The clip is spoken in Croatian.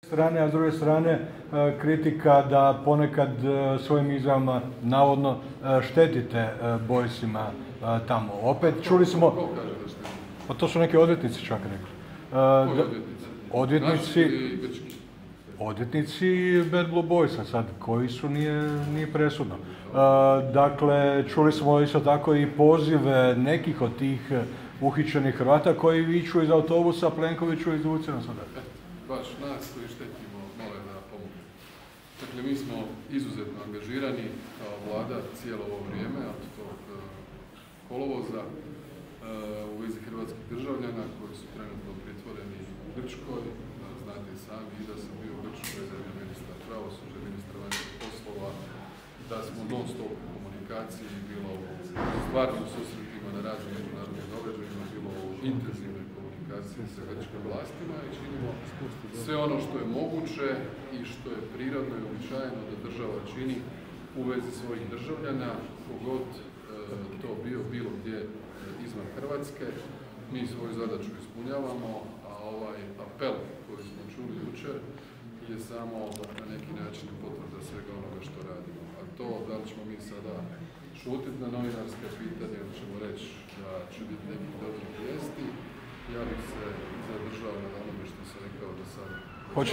strane, a s druge strane kritika da ponekad svojim izjavama navodno štetite Boysima tamo. Opet čuli smo... Ko kaže da šteti? Pa to su neki odvjetnici čak rekli. Koji odvjetnici? Naši ili grčki? Odvjetnici Bad Blue Boysa sad, koji su nije presudno. Dakle, čuli smo isto tako i pozive nekih od tih uhićenih Hrvata koji viču iz autobusa Plenkoviću izvuci nas odavde. Baš nas koji štetimo mole da pomogu. Dakle, mi smo izuzetno angažirani kao vlada cijelo ovo vrijeme od tog kolovoza u vezi hrvatskih državljana koji su trenutno pritvoreni u Grčkoj. Znate sami i da sam bio u Grčkoj zemlja ministra pravosuđa, ministra vanjskih poslova, da smo non stop u komunikaciji, bilo u stvarnim susretima na raznim međunarodnim događajima, bilo u intenzivnoj komunikaciji sa grčkim vlastima i činimo sve ono što je moguće i što je prirodno i uobičajeno da država čini u vezi svojih državljana, kogod to bilo gdje izvan Hrvatske. Mi svoju zadaću ispunjavamo, a ovaj apel koji smo čuli jučer je samo na neki način potvrda svega onoga što radimo. A to da li ćemo mi sada šutiti na novinarske pitanja ili ćemo reći da će biti nekih dobrih vijesti, ja bih se zadržao na onome što sam rekao do sada.